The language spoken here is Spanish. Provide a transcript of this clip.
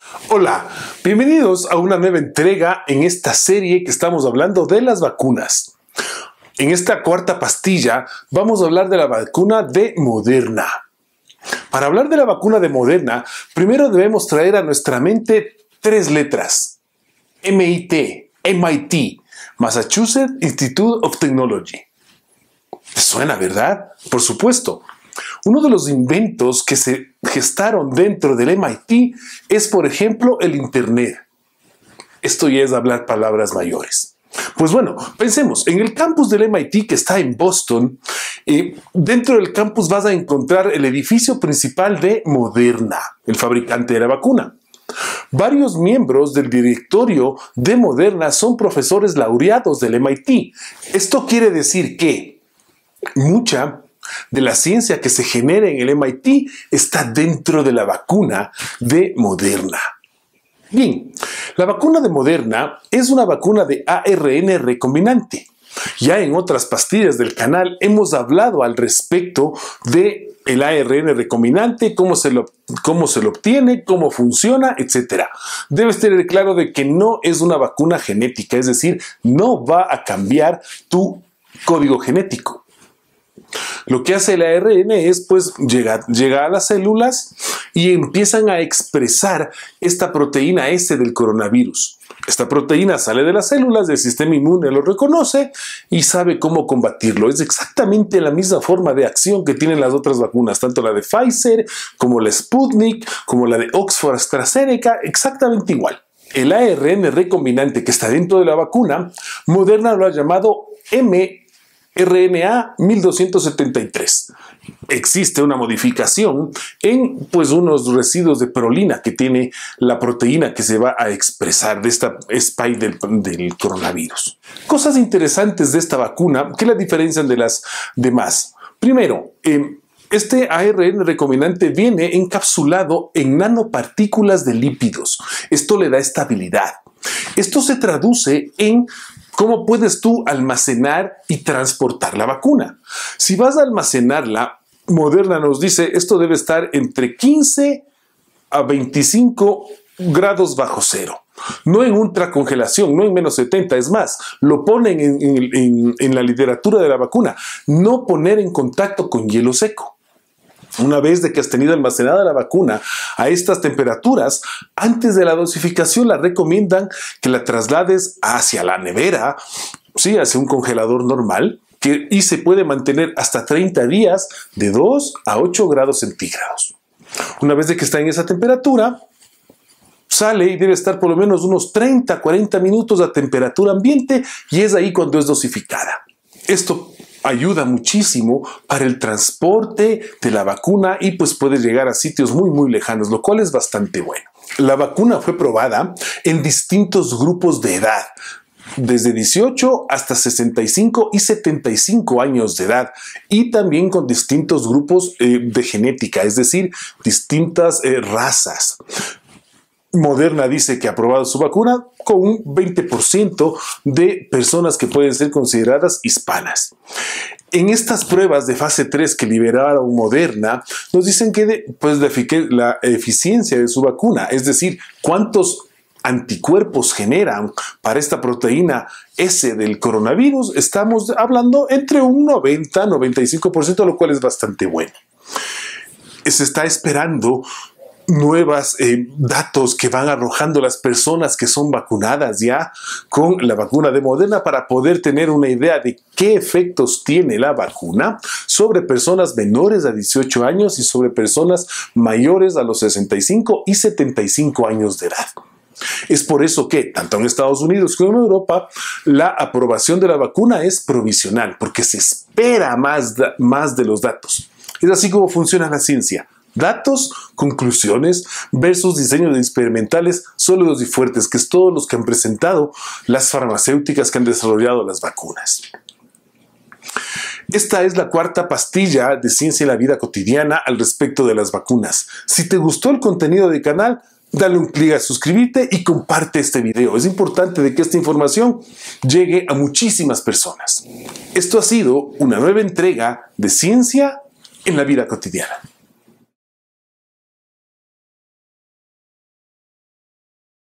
Hola, bienvenidos a una nueva entrega en esta serie que estamos hablando de las vacunas. En esta cuarta pastilla vamos a hablar de la vacuna de Moderna. Para hablar de la vacuna de Moderna, primero debemos traer a nuestra mente tres letras. MIT, Massachusetts Institute of Technology. ¿Te suena, verdad? Por supuesto. Uno de los inventos que se gestaron dentro del MIT es, por ejemplo, el Internet. Esto ya es hablar palabras mayores. Pues bueno, pensemos, en el campus del MIT que está en Boston, dentro del campus vas a encontrar el edificio principal de Moderna, el fabricante de la vacuna. Varios miembros del directorio de Moderna son profesores laureados del MIT. Esto quiere decir que mucha de la ciencia que se genera en el MIT está dentro de la vacuna de Moderna. Bien, la vacuna de Moderna es una vacuna de ARN recombinante. Ya en otras pastillas del canal hemos hablado al respecto de el ARN recombinante, cómo se lo obtiene, cómo funciona, etc. Debes tener claro de que no es una vacuna genética, es decir, no va a cambiar tu código genético. Lo que hace el ARN es, pues, llega a las células y empiezan a expresar esta proteína S del coronavirus. Esta proteína sale de las células, el sistema inmune lo reconoce y sabe cómo combatirlo. Es exactamente la misma forma de acción que tienen las otras vacunas, tanto la de Pfizer como la Sputnik, como la de Oxford AstraZeneca, exactamente igual. El ARN recombinante que está dentro de la vacuna, Moderna lo ha llamado mRNA 1273. Existe una modificación en unos residuos de prolina que tiene la proteína que se va a expresar de esta spike del coronavirus. Cosas interesantes de esta vacuna que la diferencian de las demás. Primero, este ARN recombinante viene encapsulado en nanopartículas de lípidos. Esto le da estabilidad. Esto se traduce en cómo puedes tú almacenar y transportar la vacuna. Si vas a almacenarla, Moderna nos dice esto debe estar entre 15 a 25 grados bajo cero. No en ultracongelación, no en menos 70. Es más, lo ponen en la literatura de la vacuna. No poner en contacto con hielo seco. Una vez de que has tenido almacenada la vacuna a estas temperaturas, antes de la dosificación la recomiendan que la traslades hacia la nevera, ¿sí? Hacia un congelador normal, y se puede mantener hasta 30 días de 2 a 8 grados centígrados. Una vez de que está en esa temperatura, sale y debe estar por lo menos unos 30 a 40 minutos a temperatura ambiente y es ahí cuando es dosificada. Esto ayuda muchísimo para el transporte de la vacuna y pues puede llegar a sitios muy lejanos, lo cual es bastante bueno. La vacuna fue probada en distintos grupos de edad, desde 18 hasta 65 y 75 años de edad, y también con distintos grupos de genética, es decir, distintas razas. Moderna dice que ha aprobado su vacuna con un 20% de personas que pueden ser consideradas hispanas. En estas pruebas de fase 3 que liberaron Moderna, nos dicen que la eficiencia de su vacuna, es decir, cuántos anticuerpos generan para esta proteína S del coronavirus, estamos hablando entre un 90-95%, lo cual es bastante bueno. Se está esperando nuevos datos que van arrojando las personas que son vacunadas ya con la vacuna de Moderna para poder tener una idea de qué efectos tiene la vacuna sobre personas menores a 18 años y sobre personas mayores a los 65 y 75 años de edad. Es por eso que, tanto en Estados Unidos como en Europa, la aprobación de la vacuna es provisional, porque se espera más de los datos. Es así como funciona la ciencia. Datos, conclusiones versus diseños experimentales sólidos y fuertes, que es todo lo que han presentado las farmacéuticas que han desarrollado las vacunas. Esta es la cuarta pastilla de ciencia en la vida cotidiana al respecto de las vacunas. Si te gustó el contenido del canal, dale un clic a suscribirte y comparte este video. Es importante de que esta información llegue a muchísimas personas. Esto ha sido una nueva entrega de ciencia en la vida cotidiana.